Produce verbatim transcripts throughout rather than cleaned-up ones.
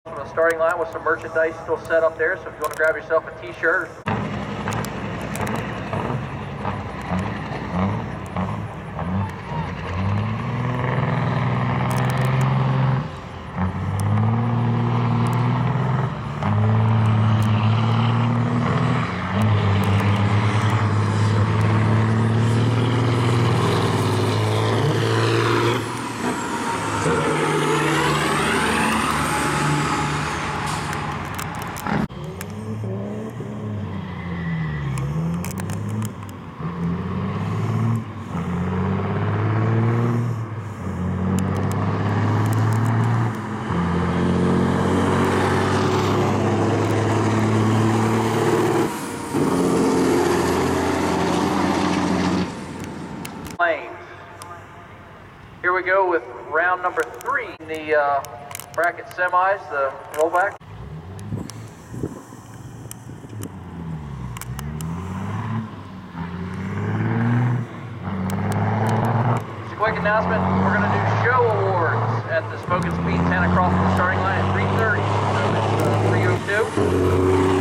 From the starting line with some merchandise still set up there, so if you want to grab yourself a t-shirt. Here we go with round number three in the uh, bracket semis, the rollback. Just a quick announcement, we're going to do show awards at the Smoke and Speed ten across the starting line at three thirty, so it's uh, three oh two.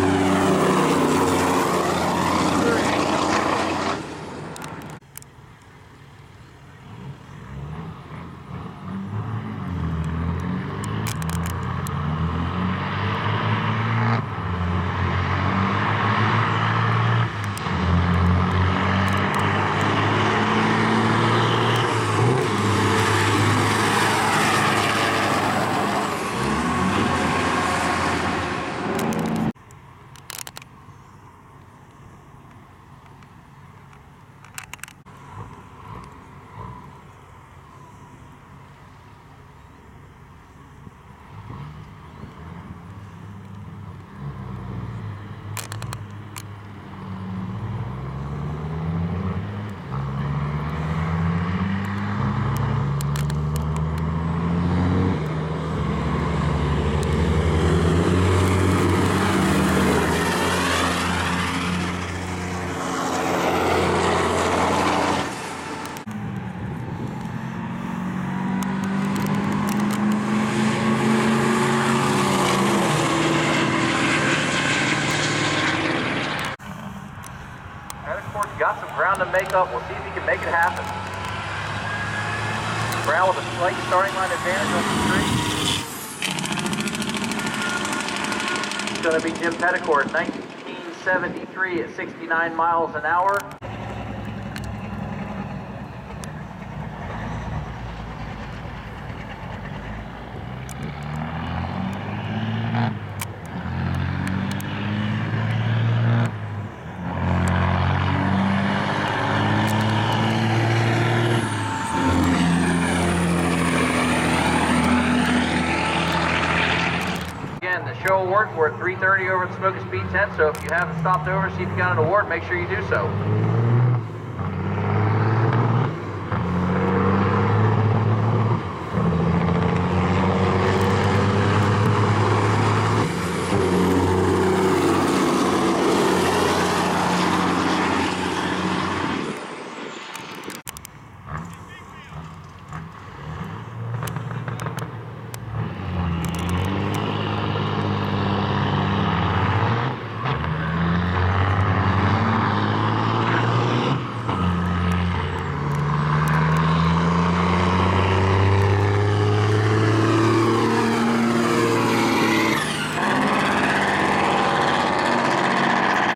Got some ground to make up. We'll see if he can make it happen. Brown with a slight starting line advantage on the street. It's going to be Jim Petticord, nineteen seventy-three at sixty-nine miles an hour. The show award, we're at three thirty over at Smoke and Speed ten, so if you haven't stopped over, see if you got an award, make sure you do so.